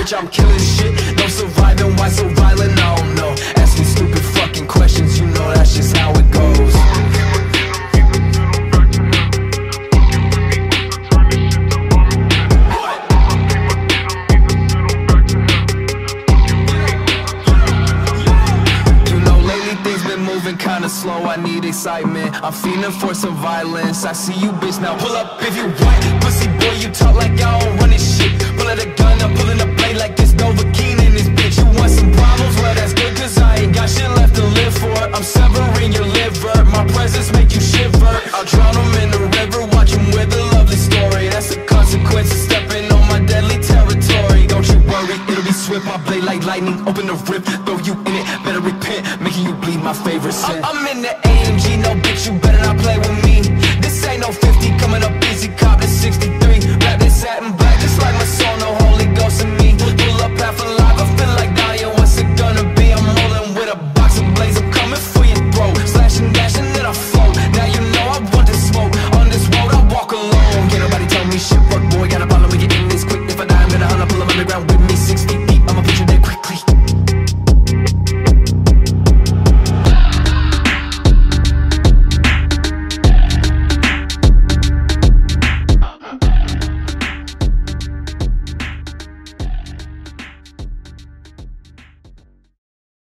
bitch, I'm killing shit. No surviving, why so violent? I don't know. Asking stupid fucking questions, you know that's just how it goes. Kinda slow, I need excitement. I'm feeling for some violence. I see you, bitch, now pull up if you white. Pussy boy, you talk like y'all don't run this shit. Pull out a gun, I'm pulling a blade like this Novocaine in this bitch. You want some problems? Well, that's good, cause I ain't got shit left to live for. I'm severing your liver, my presence make you shiver. I'll drown them in the river, watch them with a lovely story. That's the consequence of stepping on my deadly territory. Don't you worry, it'll be swift. My blade like lightning, open the rip, throw you in it. Better repent, making you bleed my favorite sin. I'm in the